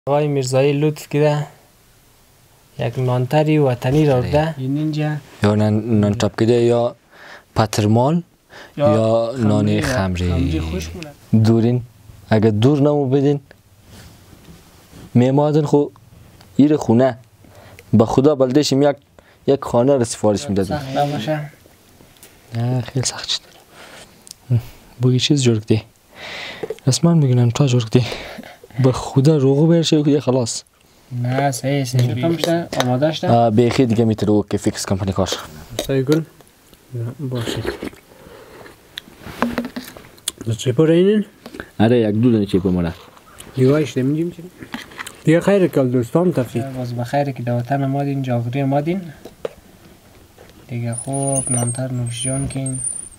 آقای میرزایی لطف کرده یک نانتری وطنی را آورده اینجا یا نان تپکیده یا پترمال یا نان خمری دورین اگر دور نمو بدین میمادن خو ایر خونه به خدا بلدشیم یک خانه را سفارش میدادیم نه خیلی سخت شد بگی چیز جور کردی رسما میگنم تا جور کردی به خدا روغو برشه که خلاص نه صحیح کم شده آماده شده بیخی دیگه میتونه که فیکس کمپانی کار صحیح گل باشه دو چیپو رینین؟ آره یک دو دونه چیپو مالا دیگهش نمیدیم چی؟ دیگه خیره کل دوستان تفریق باز بخیره که دوتن آمادین جاغری آمادین دیگه خوب نانتر نوشجان کن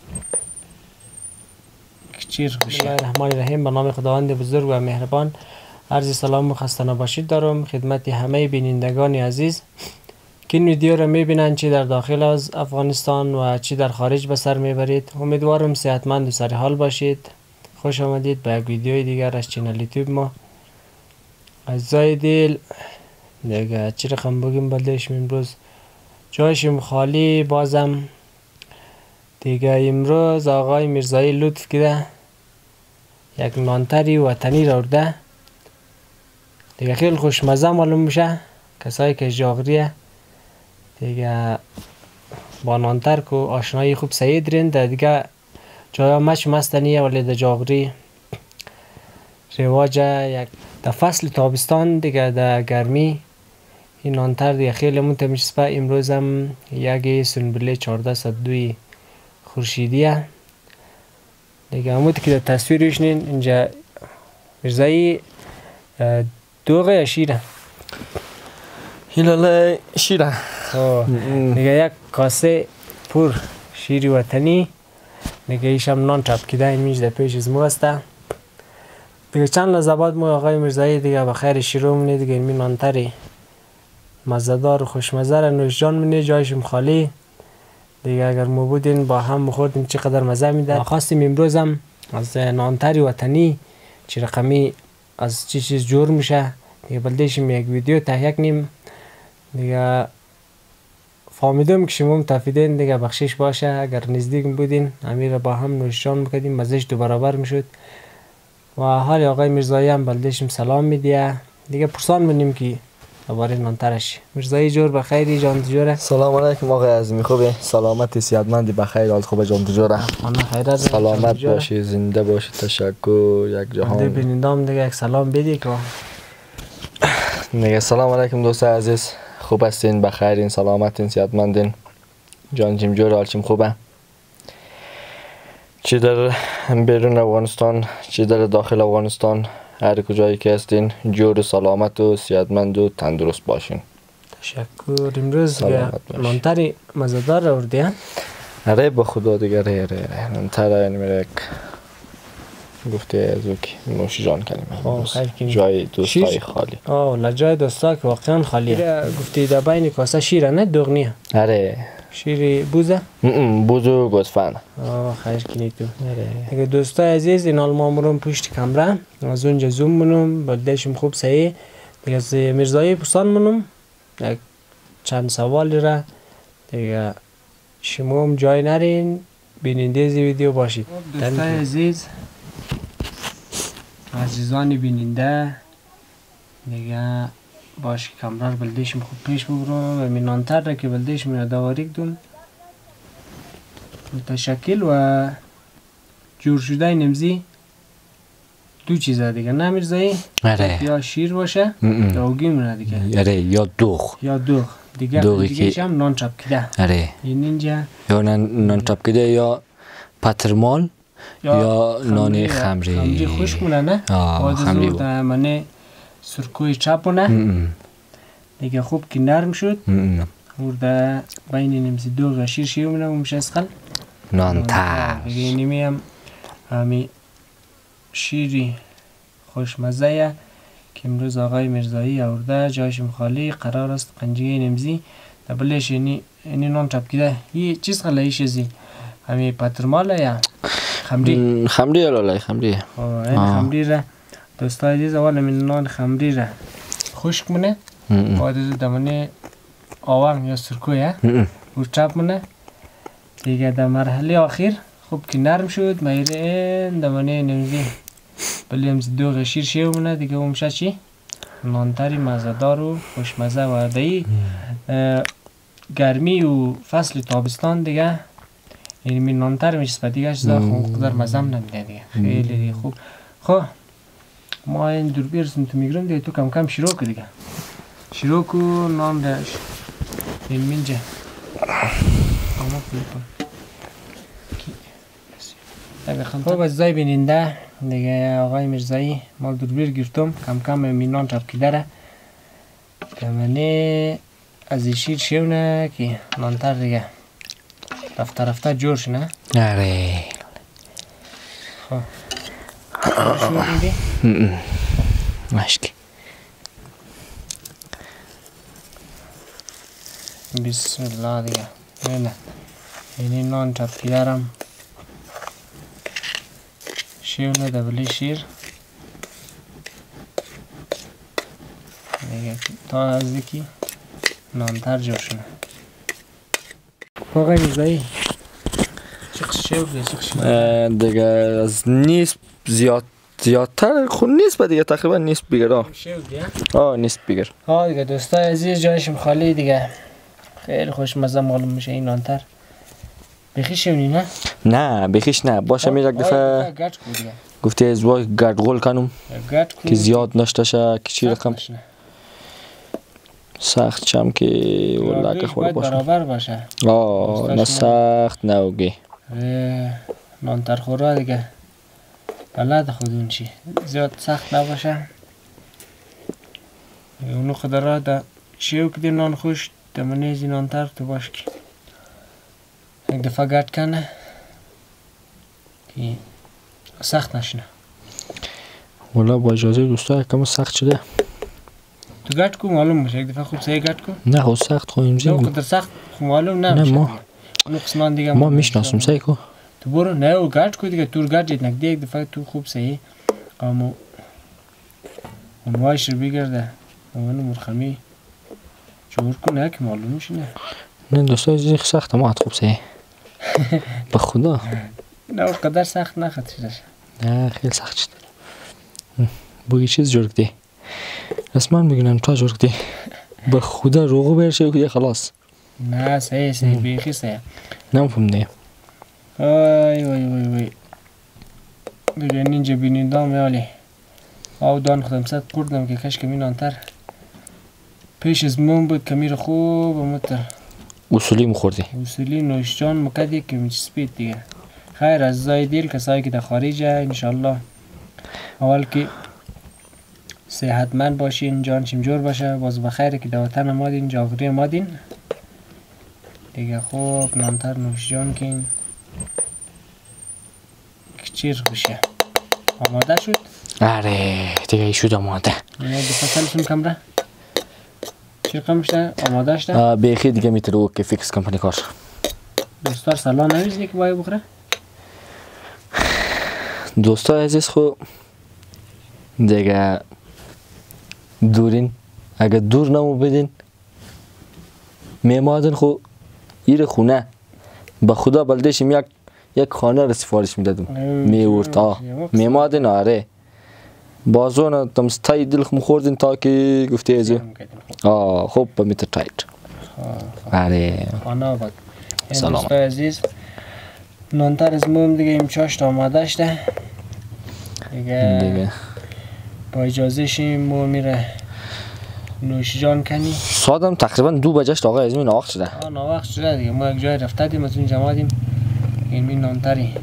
کچیر خوشه بسم الله الرحمن الرحیم به نام خداوند بزرگ و مهربان عرض سلام و خسته نباشید دارم خدمت همه بینندگان عزیز که این ویدیو را میبینند چی در داخل از افغانستان و چی در خارج به سر میبرید. امیدوارم صحتمند و سر حال باشید. خوش آمدید به یک ویدیوی دیگر از چینل یوتیوب ما. عزیزای دل دیگه چی رقم بگیم بلدش امروز جایشم خالی بازم دیگه. امروز آقای میرزایی لطف کرده یک نانتری وطنی را آورده دیگه خیلی خوشمزه معلوم میشه. کسایی که جاغریه دیگه با نانتر که آشنایی خوب سعید رین در دیگه جایا مچ مستنیه ولی در جاغری رواج یک در فصل تابستان دیگه در گرمی این نانتر دیگه خیلی متمشسبه. امروز هم یک سنبله 1402 خورشیدیه دیگه همون که در تصویرش نین اینجا میرزایی دوغه یا شیره؟ هلاله شیره دیگه یک کاسه پر شیری وطنی دیگه ایش هم نان تپکیده این میج در پیش از مو هسته دیگه. چند لحظه بعد ما آقای میرزایی دیگه بخیر شروع منی دیگه این نانتری مزدار و خوشمزه را نوشجان منی جایشم خالی دیگه. اگر مو بودین با هم بخوردیم چقدر مزه میده. خواستیم امروز هم از نانتری وطنی چی رقمی از چی چیز جور میشه دیگه بلدیشیم یک ویدیو تهیه کنیم دیگه. فهمیدم که شما متفیدین دیگه بخشش باشه اگر نزدیک بودین امیر با هم نوشجان میکردیم مزهش دو برابر میشد. و حال آقای میرزایی هم بلدیشیم سلام میدیه دیگه. پرسان منیم که دوباره نانترش میرزایی جور بخیری جان جوره؟ سلام علیکم آقای عزیزی خوبه سلامتی صحتمندی بخیر حال خوبه جان جوره سلامت باشی زنده باشی تشکر یک جهان ده بینندام دیگه یک سلام بدی که دیگه. سلام علیکم دوست عزیز خوب هستین بخیرین سلامتین صحتمندین جان جیم جور حالشم خوبه چی در بیرون افغانستان چی در داخل افغانستان هر کجایی که هستین جور سلامت و صحتمند و تندرست باشین. تشکر. امروز نانتری مزدار آوردی؟ اره به خدا دیگه ره نانتر یعنی میره یک گفته از اوکی نوشی جان کنیم جای دوستای خالی جای دوستا که واقعا خالیه. گفتی در بین کاسه شیره نه دوغنیه؟ اره شیری بوزه؟ بوزو گوزفن خیر کنی تو. اگه دوستای عزیز این حال ما مرم پشت کمره از اونجا زوم منم بلدشم خوب صحیح دیگه. از میرزایی پرسان منم یک چند سوالی را دیگه. شما هم جای نرین بیننده از ویدیو باشید. دوستای عزیز عزیزانی بیننده دیگه باش کمره رو بلدیشم خوب پیش ببرم و مینانتر را که بلدیشم یادآوری کردم متشکل و جور شده نمزی دو چیزه دیگه نه میرزایی؟ یا شیر باشه یا اوگی منه دیگه یا دوغ دیگه هم نان چپکیده این اینجا یا نان چپکیده یا پترمال یا نان خمری خوش مونه نه؟ خمری بود منه سرکوی چپونه دیگه خوب که نرم شد ورده بین نمزی دوغ شیر شیر مونه و میشه اسخل نانتر دیگه نیمی هم همی شیری خوشمزه که امروز آقای میرزایی آورده جایشم خالی قرار است قنجه نمزی دبلش اینی نان چپکیده یه چیز خلا ایش ازی همی پترماله یا خمری خمری این خمری را دوستای عزیز اول من نان خمری را خشک مونه بعد از دمانه آوام یا سرکویه و چپ مونه دیگه در مرحله آخر خوب که نرم شد میره دمانه نمیزی بلیم دو شیر شیو مونه دیگه همشه چی؟ نانتری مزدار و خوشمزه و دی گرمی و فصل تابستان دیگه یعنی می نانتر میشه دیگه چیزا خوب قدر مزم نمیده دیگه خیلی خوب. خب ما این دور بیرسیم تو میگرم دیگه تو کم کم شروع که دیگه شروع که نان داشت این منجه آمد میکن خب از زای بیننده دیگه آقای مرزایی ما دور بیر گرفتم کم کم مینان چپ که داره که منه از این شیر شونه که نانتر دیگه رفته رفته جور شنه آره خب شروع میدی؟ مشکی بسم الله دیگه نه اینی نان چپ که دارم شیونه دبلی شیر دیگه تا از دیکی نانتر جور شنه آقای میزایی چقدر شیو دیگه چقدر دیگه از نیست زیادتر خود نیست با دیگه تقریبا نیست بگر شیو دیگه نیست بگر دیگه دوستای عزیز جایشم خالی دیگه خیلی خوشمزه معلوم میشه این نانتر بخی شونی نه؟ نه بخیش نه باشه میرک دفعه گفتی از وای گرد غول کنم که زیاد نشتشه که چی رقم سخت چم که ولا که خور باشه برابر باشه نه سخت نه اوگی نانتر خورا دیگه بلد خودون چی زیاد سخت نباشه اونو خدرا دا شیو کدیم نان خوش دمانیزی نانتر تو باش که یک دفعه گرد کنه که سخت نشنه والا با اجازه دوستا کم سخت شده تو گرد کو معلوم میشه یک دفعه خوب سعی گرد کو نه خود سخت خویم زیم نه قدر سخت خوب معلوم نمیشه ما اونو قسمان دیگه ما میشناسم سعی کو تو برو نه او گرد کو دیگه تور گرد جید نکده یک دفعه تو خوب سعی قامو اونوایش رو بگرده اونو مرخمی جور کو نه که معلوم میشه نه دوستا از سخت ما خوب سعی به خدا نه او قدر سخت نخطیرش نه خیلی سخت شد بگی چیز جور کدی رسمان بگیرم تا جور کدی به خدا روغو برشه که خلاص نه صحیح بیخی صحیح نمفهم نه وای دیگه اینجا بینیدام یالی آو دان خودم صد کردم که کش کمی نانتر پیش از من بود کمی رو خوب متر اصولی مخوردی اصولی نوشجان مکدی که میچسبید دیگه خیر از زای دیل کسایی که در خارجه انشالله اول که صحتمند باشین جانشیم جور باشه باز بخیره که در وطن مادین جاغری مادین دیگه خوب نانتر نوشجان کن کچیر خوشه آماده شد؟ آره دیگه شد آماده نه دفعه کمره چی قمشته؟ آماده شده؟ بیخی دیگه میتره او که فیکس کمپانی کار دوستار سلام نمیزنی که باید بخوره؟ دوستا عزیز خو دیگه دورین اگه دور نمو بدین میمادن خو ایر خونه به خدا بلدشیم یک خانه رو سفارش میدادم میورد میمادن آره بازون تمستای دل خم خوردین تا که گفته ازو خوب با میتر تایت آره خانه آباد سلام دوستای عزیز نانتر از موم دیگه این چاشت آماده شده دیگه با اجازه شیم مو میره نوش جان کنی سادم تقریبا 2 بجشت آقا از این ناوقت شده ناوقت شده دیگه ما یک جای رفته دیم از اونجا مادیم این نانتری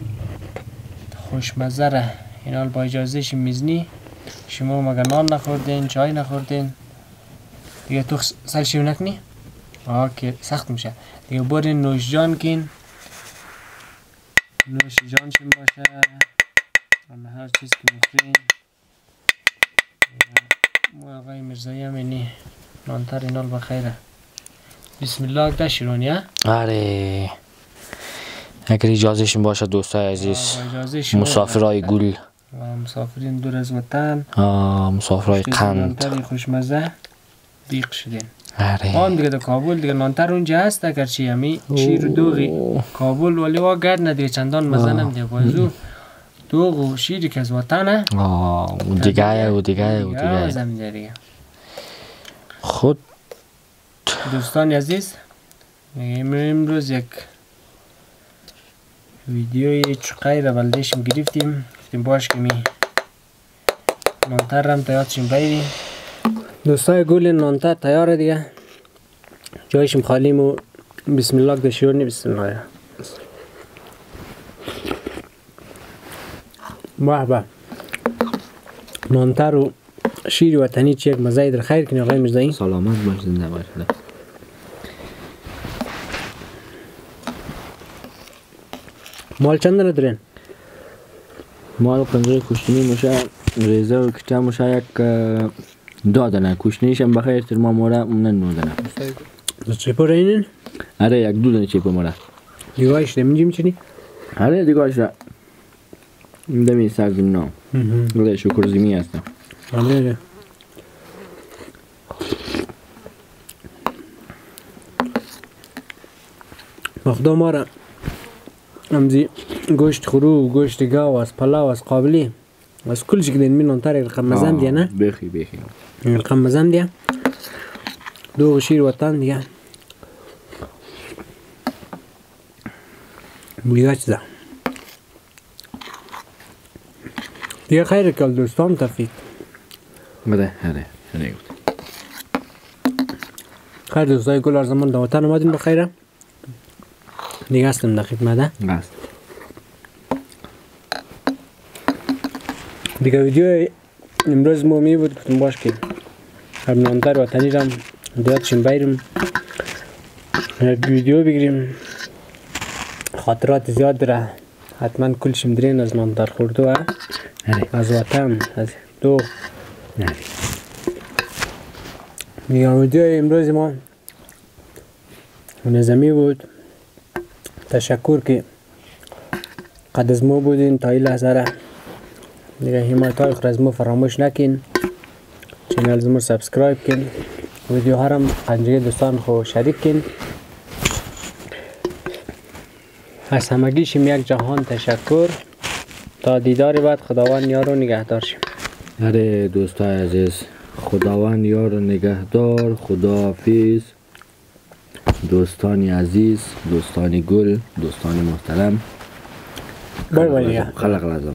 خوشمزه ره این حال با اجازه شیم میزنی شما مگه نان نخوردین چای نخوردین دیگه تو سل شیو نکنی که سخت میشه دیگه برین نوش جان کن نوش جان شیم باشه اما هر چیز که میخورین ما آقای مرزایی هم اینی نانتر اینال بخیره بسم الله اکده شیرونی ها؟ آره اگر اجازهشون باشه دوستای عزیز مسافرای گل و مسافرین دور از وطن. مسافرای قند. نانتر خوشمزه بیق شدین. آره. آن دیگه در کابل دیگه نانتر اونجا هست اگرچه همی شیر و دوغی کابل ولی وا گرد نه دیگه چندان مزه نمیده بازو دوغ و شیری که از وطنه. او دیگه زمین دیگه. خود دوستان عزیز امروز یک ویدیوی چقای را بلدشم گرفتیم باش که می نانتر هم تیار شیم بیریم. دوستای گل نانتر تیاره دیگه جایشم خالیم و بسم الله که شروع نی بسم الله به نانتر و شیر وطنی چی یک مزه در خیر کنی آقای مرزایی. سلامت باش زنده باش. مال چند ندارین؟ مال پنجره کشتنی میشه ریزه و کچه میشه یک 2 دانه کشتنیش هم بخیر تر ما موره نه 9 دانه. دو چیپو رینین؟ آره یک 2 دانه چیپو موره. دیگاهش نمیجی میچینی؟ آره دیگاهش را دمی سرزیم نام گله شکر زیمی هستم. آره مخدا ما را امزی گوشت خرو گوشت گاو از پلاو از قابلی از کل چی که دین می نانتر رقم مزم دیگه نه؟ بخی رقم مزم دیگه دو شیر وطن دیگه دیگه چیزا دیگه خیره کل دوستان تفید بده خیر دوستای گل زمان در وطن آمدین بخیره دیگه هستم در خدمت هست. دیگه ویدیو امروز مومی بود گفتم باش که هم نانتر وطنی رم دیاتشم بیرم ویدیو بگیریم خاطرات زیاد داره حتما کلشم درین از نانتر خوردو از وطن از دو دیگه ویدیو امروز ما نظمی بود. تشکر که قد از ما بودین تا این لحظه را دیگه حمایت های خود از ما فراموش نکن چینل ما سابسکرایب کن ویدیو ها را پنجه دوستان خود شریک کن از همگیشیم یک جهان تشکر تا دیدار بعد خداوند یار و نگهدار شیم. آره دوستای عزیز خداوند یار و نگهدار. خداحافظ دوستانی عزیز دوستانی گل دوستانی محترم بای بای. خلق لازم